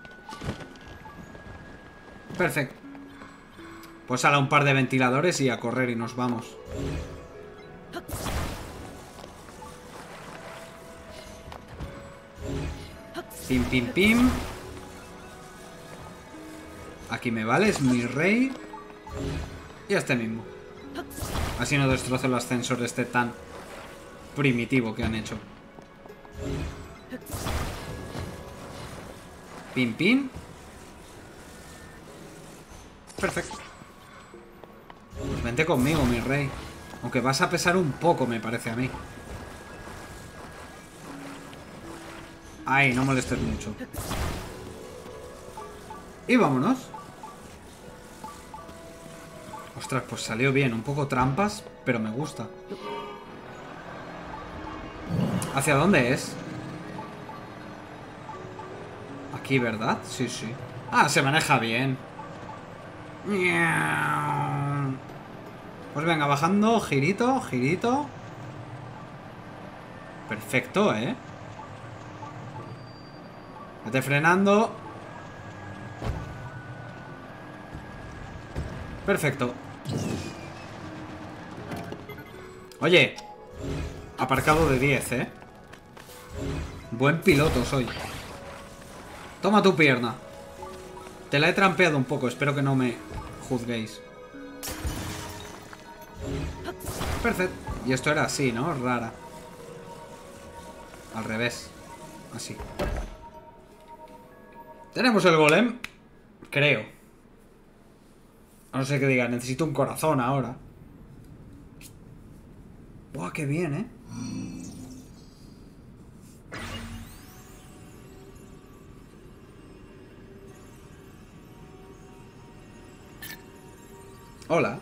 Speaker 1: Perfecto. Pues ahora un par de ventiladores y a correr y nos vamos. Pim, pim, pim. Aquí me vale, es mi rey. Y este mismo. Así no destrozo el ascensor este tan primitivo que han hecho. Pim, pim. Perfecto. Pues vente conmigo, mi rey. Aunque vas a pesar un poco, me parece a mí. Ay, no molestes mucho. Y vámonos. Ostras, pues salió bien. Un poco trampas, pero me gusta. ¿Hacia dónde es? Aquí, ¿verdad? Sí, sí. Ah, se maneja bien. Pues venga, bajando, girito, girito. Perfecto, ¿eh? Vete frenando. Perfecto. Oye, aparcado de 10, ¿eh? Buen piloto soy. Toma tu pierna. Te la he trampeado un poco, espero que no me juzguéis. Perfecto. Y esto era así, ¿no? Rara. Al revés. Así. Tenemos el golem. Creo. A no ser que diga, necesito un corazón ahora. Buah, qué bien, ¿eh? Hola.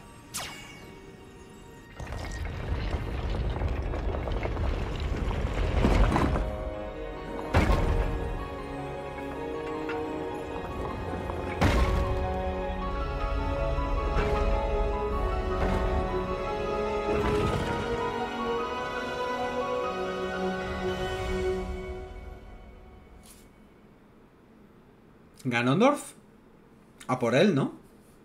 Speaker 1: ¿Ganondorf? A por él, ¿no?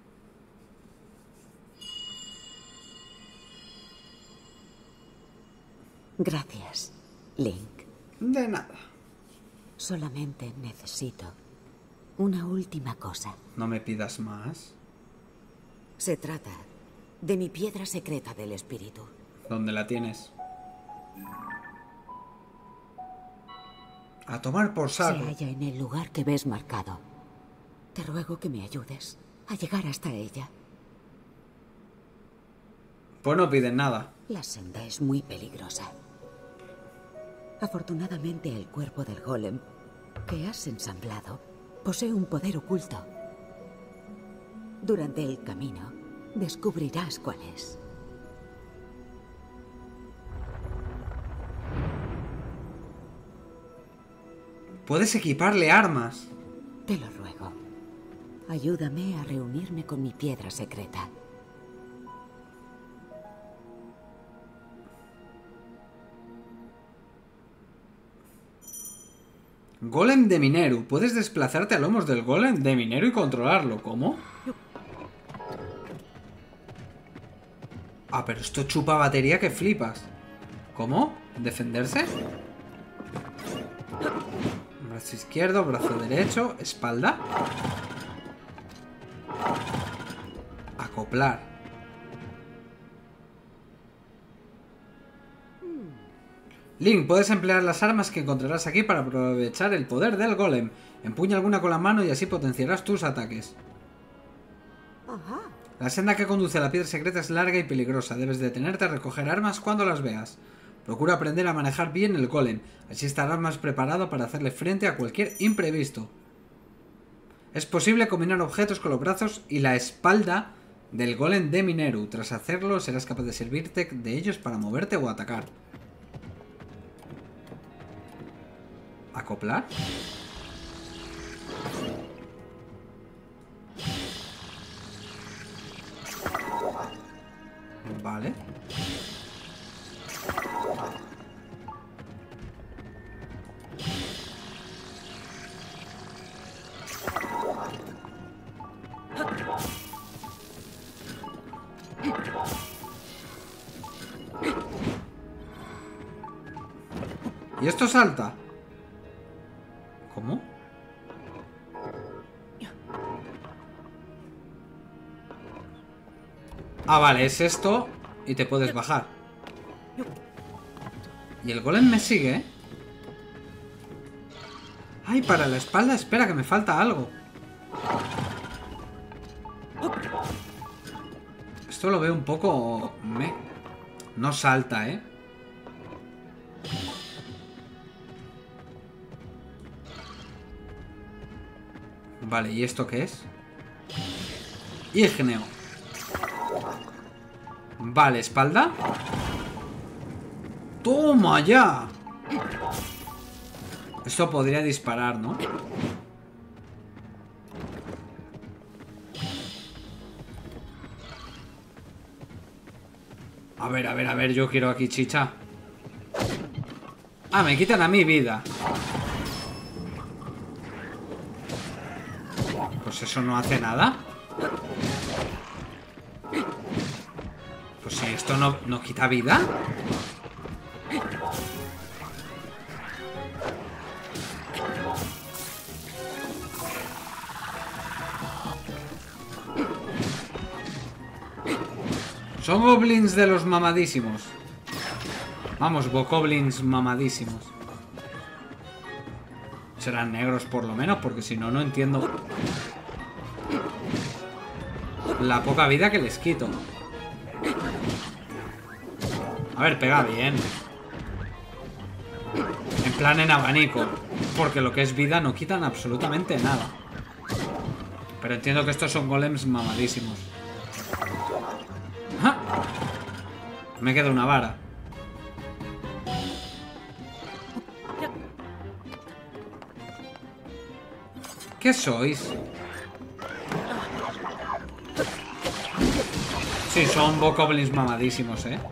Speaker 2: Gracias, Link.
Speaker 1: De nada.
Speaker 2: Solamente necesito una última cosa.
Speaker 1: No me pidas más.
Speaker 2: Se trata de mi piedra secreta del espíritu.
Speaker 1: ¿Dónde la tienes? A tomar por saco.
Speaker 2: Se halla en el lugar que ves marcado. Te ruego que me ayudes a llegar hasta ella.
Speaker 1: Pues no piden nada.
Speaker 2: La senda es muy peligrosa. Afortunadamente el cuerpo del golem que has ensamblado posee un poder oculto. Durante el camino descubrirás cuál es.
Speaker 1: Puedes equiparle armas.
Speaker 2: Te lo ruego. Ayúdame a reunirme con mi piedra secreta.
Speaker 1: Golem de Mineru. Puedes desplazarte a lomos del golem de Mineru y controlarlo. ¿Cómo? Ah, pero esto chupa batería que flipas. ¿Cómo? ¿Defenderse? Brazo izquierdo, brazo derecho, espalda. Acoplar. Link, puedes emplear las armas que encontrarás aquí para aprovechar el poder del golem. Empuña alguna con la mano y así potenciarás tus ataques. La senda que conduce a la piedra secreta es larga y peligrosa. Debes detenerte a recoger armas cuando las veas. Procura aprender a manejar bien el golem. Así estarás más preparado para hacerle frente a cualquier imprevisto. Es posible combinar objetos con los brazos y la espalda del golem de Mineru. Tras hacerlo, serás capaz de servirte de ellos para moverte o atacar. ¿Acoplar? Vale. ¿Y esto salta? ¿Cómo? Ah, vale, es esto y te puedes bajar. Y el golem me sigue, ¿eh? Ay, para la espalda, espera, que me falta algo. Esto lo veo un poco... No salta, ¿eh? Vale, ¿y esto qué es? Ígneo. Vale, espalda. ¡Toma ya! Esto podría disparar, ¿no? A ver, yo quiero aquí chicha. Ah, me quitan a mi vida. Pues eso no hace nada. Pues si esto no quita vida. Son goblins de los mamadísimos. Vamos, bokoblins mamadísimos. Serán negros por lo menos, porque si no, no entiendo la poca vida que les quito. A ver, pega bien. En plan en abanico. Porque lo que es vida no quitan absolutamente nada. Pero entiendo que estos son golems mamadísimos. ¡Ah! Me queda una vara. ¿Qué sois? Sí, son bokoblins mamadísimos, ¿eh?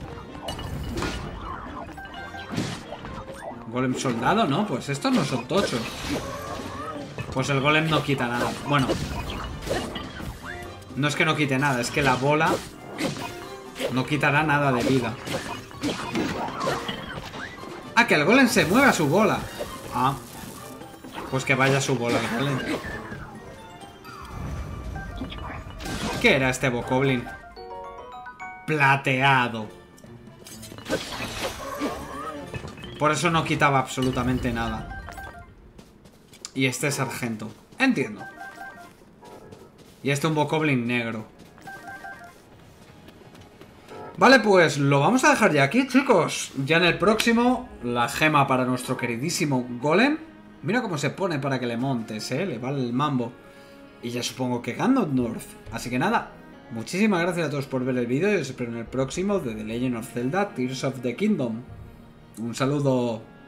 Speaker 1: Golem soldado, ¿no? Pues estos no son tochos. Pues el golem no quita nada. Bueno. No es que no quite nada, es que la bola no quitará nada de vida. Ah, que el golem se mueve a su bola. Ah. Pues que vaya a su bola el golem. ¿Qué era este bokoblin? Plateado. Por eso no quitaba absolutamente nada. Y este es sargento. Entiendo. Y este un bokoblin negro. Vale, pues lo vamos a dejar ya aquí, chicos. Ya en el próximo, la gema para nuestro queridísimo golem. Mira cómo se pone para que le montes, le vale el mambo. Y ya supongo que Ganondorf. Así que nada, muchísimas gracias a todos por ver el vídeo y os espero en el próximo de The Legend of Zelda Tears of the Kingdom. Un saludo.